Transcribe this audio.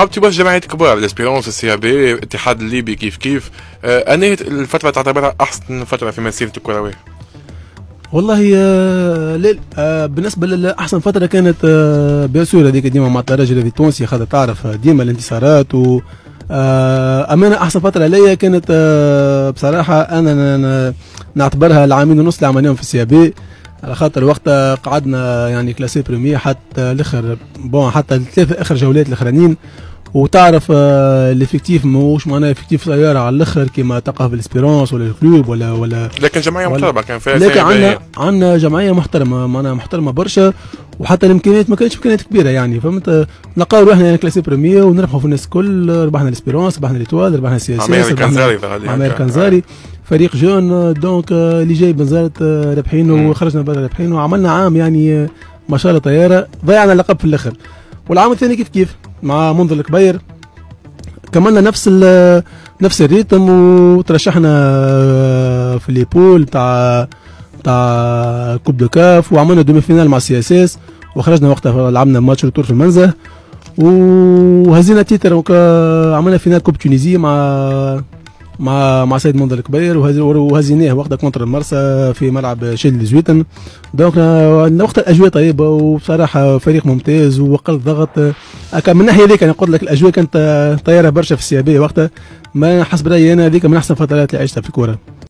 عبتي برشا جمعيات كبار، الاسبيرونس، السي بي، الاتحاد الليبي كيف كيف. أنا الفترة تعتبرها أحسن فترة في مسيرتك الكروية؟ والله بالنسبه لاحسن فتره كانت بيسور هذيك ديما مع الرجل هذي التونسي، خاطر تعرف ديما الانتصارات و امانه احسن فتره ليا كانت بصراحه انا نعتبرها العامين ونص اللي عملناهم في السي بي، على خاطر وقتها قعدنا يعني كلاسي بريمي حتى الاخر حتى الثلاث اخر جولات الاخرانيين، وتعرف الافكتيف ماهوش معناها افكتيف سيارة على الاخر كما تقع في الاسبيرونس ولا الكلوب ولا لكن جمعيه محترمه كان فيها، لكن عندنا جمعيه محترمه معناها محترمه برشا، وحتى الامكانيات ما كانتش امكانيات كبيره يعني فهمت. نلقاو روحنا يعني كلاسي بريمير ونربحوا في الناس الكل، ربحنا الاسبيرونس، ربحنا ليتوال، ربحنا السي اس اس، عمير كنزاري فريق جون دونك اللي جاي بنزرت رابحين وخرجنا برا رابحين، وعملنا عام يعني ما شاء الله طياره، ضيعنا اللقب في الاخر. والعام الثاني كيف مع منذر الكبير كملنا نفس الريتم، وترشحنا في ليبول تاع كوب دو كاف، وعملنا دومي فينال مع السي اس اس، وخرجنا وقتها لعبنا ماتش التور في المنزه، وهزينا تيتر وعملنا فينال كوب تونيزي مع سيد منذر الكبير، وهزيناه وقتها كونتر المرسى في ملعب شيل زويتن. دونك وقت الاجواء طيبه، وبصراحه فريق ممتاز وقل ضغط. من الناحيه هذيك انا قلت لك الاجواء كانت طياره برشا في السي بي وقتها، ما حسب رايي انا هذيك من احسن فترات اللي عشتها في الكوره.